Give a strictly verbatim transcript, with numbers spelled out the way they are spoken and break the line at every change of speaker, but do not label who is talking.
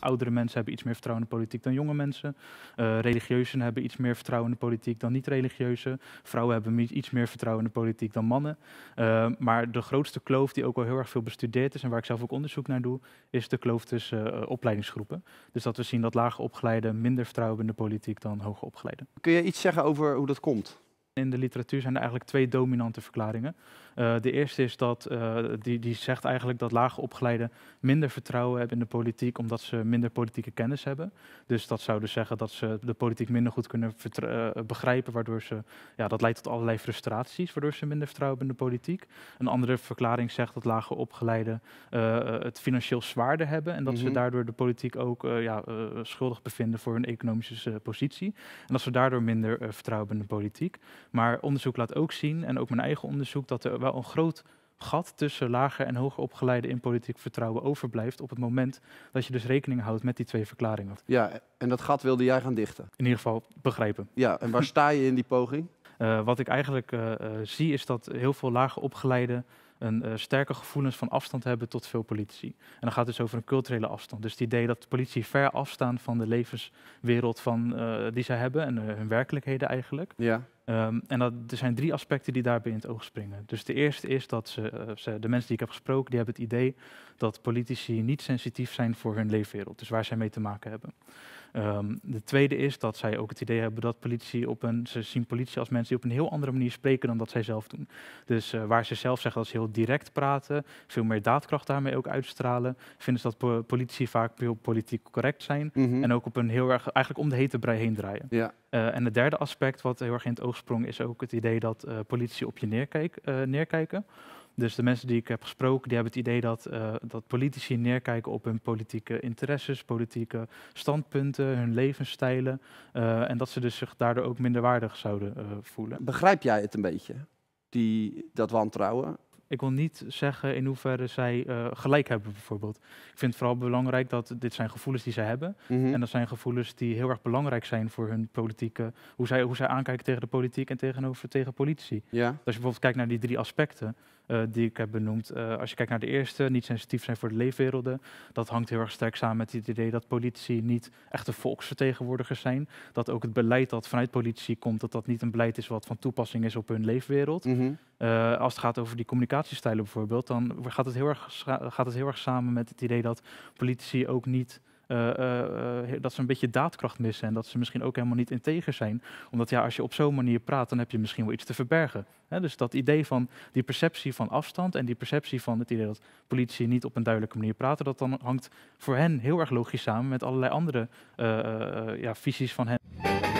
oudere mensen hebben iets meer vertrouwen in de politiek dan jonge mensen. Uh, religieuzen hebben iets meer vertrouwen in de politiek dan niet-religieuzen. Vrouwen hebben iets meer vertrouwen in de politiek dan mannen. Uh, maar de grootste kloof die ook wel heel erg veel bestudeerd is en waar ik zelf ook onderzoek naar doe, is de kloof tussen uh, opleidingsgroepen. Dus dat we zien dat lager opgeleiden minder vertrouwen in de politiek dan hoger opgeleiden.
Kun je iets zeggen over hoe dat komt?
In de literatuur zijn er eigenlijk twee dominante verklaringen. Uh, de eerste is dat, uh, die, die zegt eigenlijk dat lage opgeleiden minder vertrouwen hebben in de politiek omdat ze minder politieke kennis hebben. Dus dat zou dus zeggen dat ze de politiek minder goed kunnen uh, begrijpen, waardoor ze, ja, dat leidt tot allerlei frustraties, waardoor ze minder vertrouwen hebben in de politiek. Een andere verklaring zegt dat lage opgeleiden uh, het financieel zwaarder hebben en dat mm-hmm. ze daardoor de politiek ook uh, ja, uh, schuldig bevinden voor hun economische uh, positie. En dat ze daardoor minder uh, vertrouwen hebben in de politiek. Maar onderzoek laat ook zien, en ook mijn eigen onderzoek, dat er wel een groot gat tussen lager en hoger opgeleiden in politiek vertrouwen overblijft op het moment dat je dus rekening houdt met die twee verklaringen.
Ja, en dat gat wilde jij gaan dichten?
In ieder geval begrijpen.
Ja, en waar sta je in die poging?
Uh, wat ik eigenlijk uh, uh, zie is dat heel veel lager opgeleiden een uh, sterke gevoelens van afstand hebben tot veel politici. En dan gaat het dus over een culturele afstand. Dus het idee dat de politici ver afstaan van de levenswereld van, uh, die zij hebben en uh, hun werkelijkheden eigenlijk.
Ja.
Um, en dat, er zijn drie aspecten die daarbij in het oog springen. Dus de eerste is dat ze, uh, ze, de mensen die ik heb gesproken, die hebben het idee dat politici niet sensitief zijn voor hun leefwereld. Dus waar zij mee te maken hebben. Um, de tweede is dat zij ook het idee hebben dat politici op een, ze zien politici als mensen die op een heel andere manier spreken dan dat zij zelf doen. Dus uh, waar ze zelf zeggen dat ze heel direct praten, veel meer daadkracht daarmee ook uitstralen, vinden ze dat po politici vaak heel politiek correct zijn mm-hmm. en ook op een heel erg, eigenlijk om de hete brei heen draaien.
Ja.
Uh, en het derde aspect wat heel erg in het oog sprong is ook het idee dat uh, politici op je neerkijk, uh, neerkijken. Dus de mensen die ik heb gesproken, die hebben het idee dat, uh, dat politici neerkijken op hun politieke interesses, politieke standpunten, hun levensstijlen. Uh, en dat ze dus zich daardoor ook minderwaardig zouden uh, voelen.
Begrijp jij het een beetje, die, dat wantrouwen?
Ik wil niet zeggen in hoeverre zij uh, gelijk hebben bijvoorbeeld. Ik vind het vooral belangrijk dat dit zijn gevoelens die zij hebben. Mm-hmm. En dat zijn gevoelens die heel erg belangrijk zijn voor hun politieke, hoe zij, hoe zij aankijken tegen de politiek en tegenover tegen politici.
Ja.
Als je bijvoorbeeld kijkt naar die drie aspecten uh, die ik heb benoemd. Uh, als je kijkt naar de eerste, niet sensitief zijn voor de leefwerelden. Dat hangt heel erg sterk samen met het idee dat politici niet echte volksvertegenwoordigers zijn. Dat ook het beleid dat vanuit politici komt, dat dat niet een beleid is wat van toepassing is op hun leefwereld. Mm-hmm. Uh, als het gaat over die communicatiestijlen bijvoorbeeld, dan gaat het heel erg, gaat het heel erg samen met het idee dat politici ook niet, uh, uh, uh, dat ze een beetje daadkracht missen en dat ze misschien ook helemaal niet integer zijn. Omdat ja, als je op zo'n manier praat, dan heb je misschien wel iets te verbergen. Hè? Dus dat idee van die perceptie van afstand en die perceptie van het idee dat politici niet op een duidelijke manier praten, dat dan hangt voor hen heel erg logisch samen met allerlei andere uh, uh, ja, visies van hen.